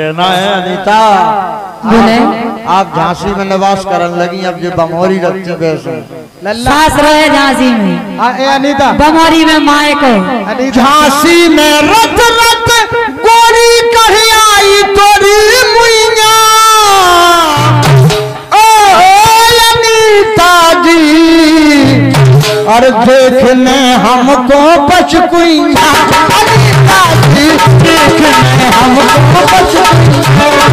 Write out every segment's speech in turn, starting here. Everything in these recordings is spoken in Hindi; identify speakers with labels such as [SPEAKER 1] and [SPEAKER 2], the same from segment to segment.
[SPEAKER 1] कहना है अनीता,
[SPEAKER 2] बोले
[SPEAKER 1] आप झांसी में निवास करने लगी, अब जो बमोरी रखती वैसे
[SPEAKER 2] सास रहे झांसी में।
[SPEAKER 3] अनीता
[SPEAKER 2] बमोरी में माए को
[SPEAKER 1] झांसी में रत रत गोरी कही आई तोरी मुइया। ओ अनीता जी और देखने हमको पचकुइया। अनीता जी देखने हमको पचकुइया।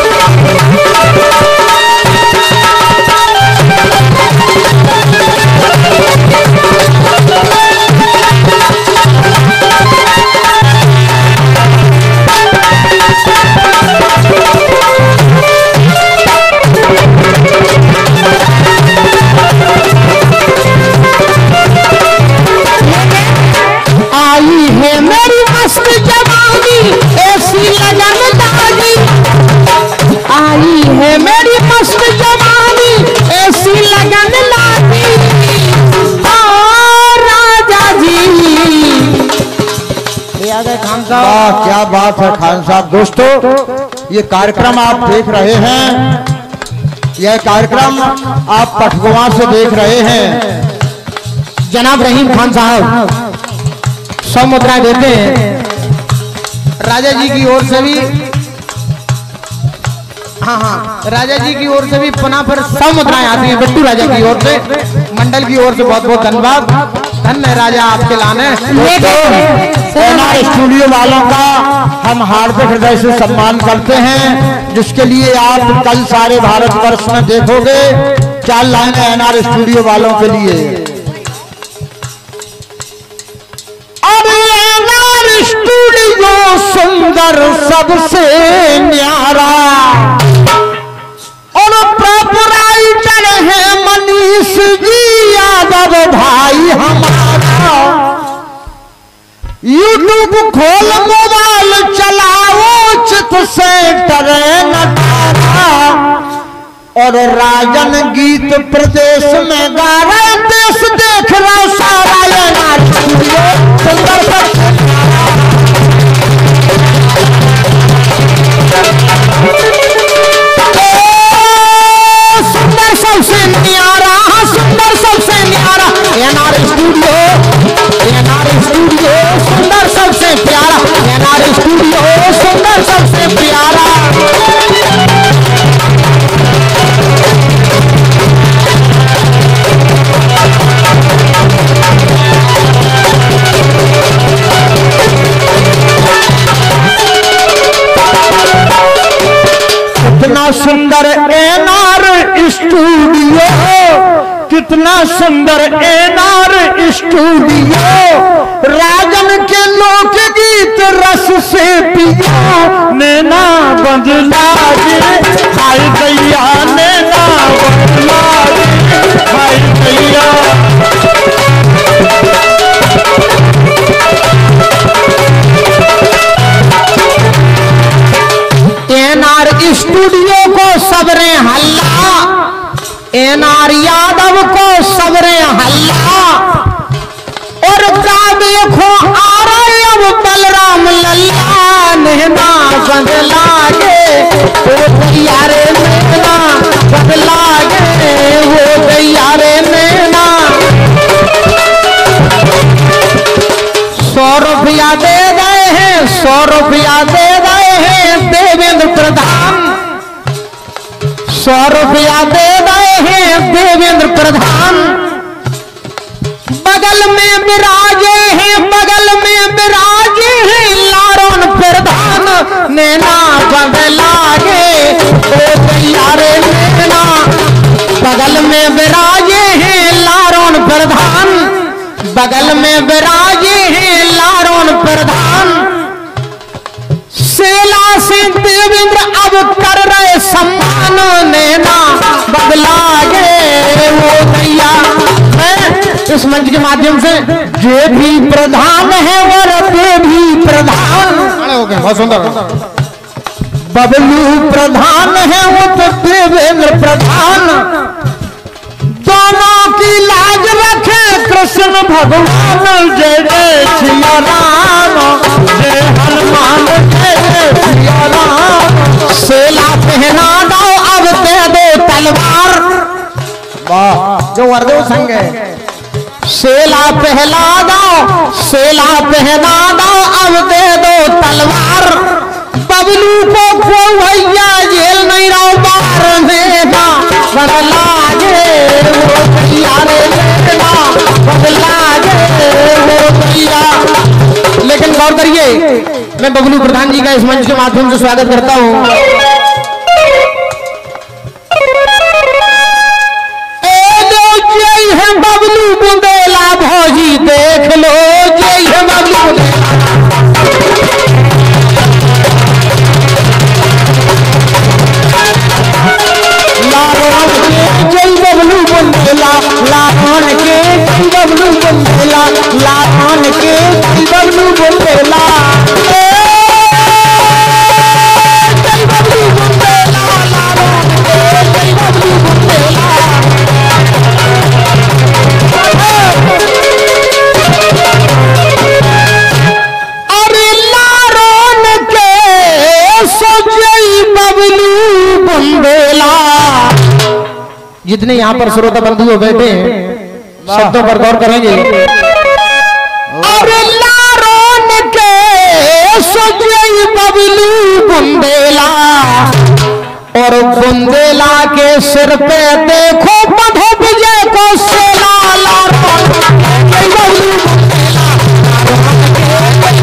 [SPEAKER 1] आई है मेरी मस्त जवानी ऐसी लगन दादी। आई है मेरी मस्त जवानी ऐसी लगन लादी। राजा जी खान साहब, क्या बात है खान साहब। दोस्तों ये कार्यक्रम आप देख रहे हैं, यह कार्यक्रम आप पटगुआ से देख रहे हैं।
[SPEAKER 3] जनाब रहीम खान साहब 100 मुद्रा देते हैं राजा जी की ओर से भी। हाँ, राजा जी की ओर से भी पुनः पर 100 मुद्राएं आती हैं बिट्टू राजा की ओर से, मंडल की ओर से बहुत बहुत धन्यवाद। धन्य राजा आपके लाने।
[SPEAKER 1] एनआर स्टूडियो वालों का हम हार्दिक हृदय से सम्मान करते हैं, जिसके लिए आप कल सारे भारतवर्ष में देखोगे 4 लाइनें एनआर स्टूडियो वालों के लिए। स्टूडियो सुंदर सबसे न्यारा और प्रोपराइटर है मनीष जी यादव भाई हमारा। यूट्यूब खोल मोबाइल चलाओ चित से डरे न तारा। और राजन गीत प्रदेश में गा रहे, देश देख रहा सारा। एनआर स्टूडियो सुंदर सबसे न्यारा, सुंदर सबसे न्यारा। एनआर स्टूडियो, एनआर स्टूडियो सुंदर सबसे प्यारा। एनआर स्टूडियो सुंदर सबसे प्यारा। कितना सुंदर एनआर स्टूडियो, कितना सुंदर एनआर स्टूडियो। राजन के लोकगीत रस से पिया। नैना बदला गे हाय दैया, नैना बदला गे हाय दैया। एनआर स्टूडियो को सबरे हल्ला, एनआर यादव को सबरे हल्ला। और का देखो आ रहे अब बलराम लल्ला। नैना बदला गे वो दैया रे, नैना बदला गे वो दैया रे नैना। 100 रुपया दे गए हैं, 100 रुपया दे गए हैं देवेंद्र प्रधान। 100 रुपया दे गए हैं देवेंद्र प्रधान। बगल में विराजे हैं, बगल में विराजे हैं लारोन प्रधान। नैना बदला गे ओ दैया रे नैना। बगल में विराजे हैं लारोन प्रधान, बगल में विराजे हैं लारोन प्रधान। सेला से देवेंद्र अब कर रहे सम्मान। नैना बदला गे वो दैया। मैं इस मंच के माध्यम से जे भी प्रधान है और ते भी प्रधान हो गए, बहुत सुंदर। बबलू प्रधान है वो तो देवेंद्र प्रधान। दोनों की लाज रखे कृष्ण भगवान। जय जय सिया राम, जय हनुमान, जय जय सिया राम।
[SPEAKER 3] जो वर्दो संग है।
[SPEAKER 1] सेला पहला दो, सेला पहना दो, अब दे दो तलवार। बबलू को भैया जेल नहीं रहो बार में ना बदला गे वो भैया रे ना बदला गे वो भैया। लेकिन गौर करिए, मैं बबलू प्रधान जी का इस मंच के माध्यम से स्वागत करता हूँ। जय है बबलू बुंदेला भौजी देख लो, जय है बबलू लारोन के जय बबलू बुंदेला, लारोन के जय बबलू बुंदेला, लारोन के जय बबलू बुंदेला। जय बबलू बुंदेला, लारोन के जय बबलू बुंदेला। अरे लारोन के सोजई बबलू बुंदेला। जितने यहाँ पर श्रोता बंधु बैठे शब्दों पर गौर करेंगे। अरे लारोन के सोजई बबलू बुंदेला, और बुंदेला के सिर पे देखो बधो विजय को सेला। लारोन के बबलू बुंदेला, लारोन के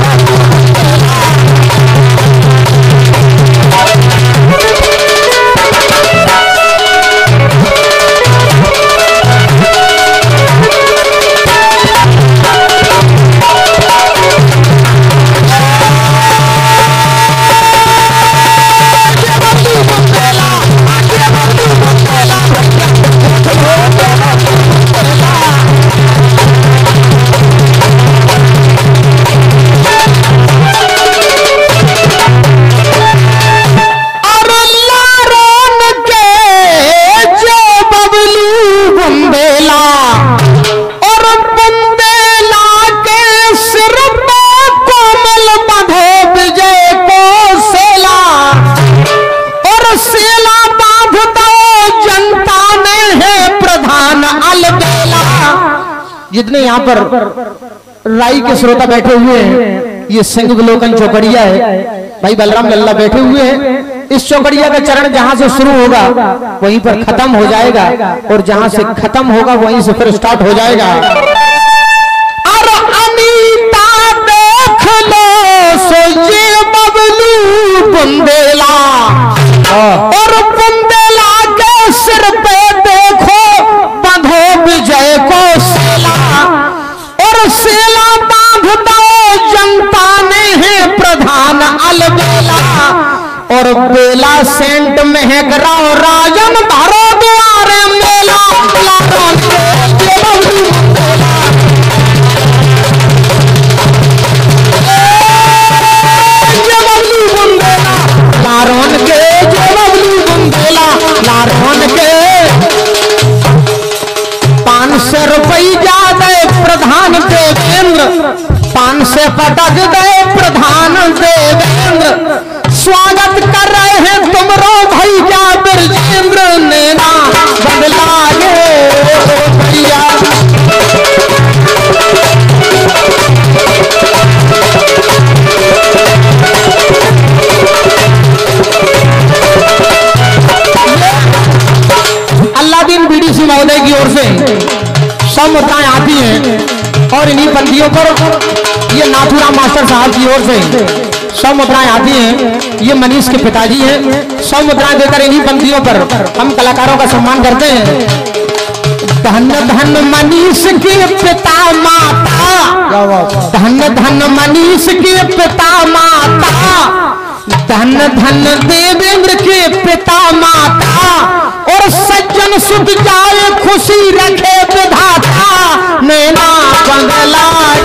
[SPEAKER 1] जितने यहाँ पर राई के श्रोता बैठे हुए हैं, ये सिंह विलोकन चौकड़िया है, भाई बलराम लल्ला बैठे हुए हैं। इस चौकड़िया का चरण जहां से शुरू होगा वहीं पर खत्म हो जाएगा, और जहां से खत्म होगा वहीं से फिर स्टार्ट हो जाएगा। और अनीता देख लो सोजे बबलू बुंदेला, और बुंदेला के सिर पे देखो बंधो विजय को सेला, और सेला बांध दो जनता ने है प्रधान अलबेला, और बेला सेंट महक रहा राजन भरो द्वारे मेला। लारोन के बबलू बुंदेला, बबलू बुंदेला, लारोन के बबलू बुंदेला, लारोन के 500 रुपया दे प्रधान देवेंद्र, 500 पटक दे प्रधान देवेंद्र। स्वागत कर रहे हैं तुमरो भैया बिरजेंद्र नैना बदला गे भैया। अल्लादीन बीडीसी महोदय की ओर से सब मुद्राएं आती हैं, और इन्हीं पंक्तियों पर ये नाथूराम मास्टर साहब की ओर से सब मुद्राएं आती हैं। ये मनीष के पिताजी हैं। सब मुद्राएं देकर इन्हीं पंक्तियों पर हम कलाकारों का सम्मान करते हैं। धन धन मनीष के पिता माता, धन धन मनीष के पिता माता, धन धन देवेंद्र के पिता माता, और सज्जन सुध जाए खुशी रखे विधाता। नैना बंगला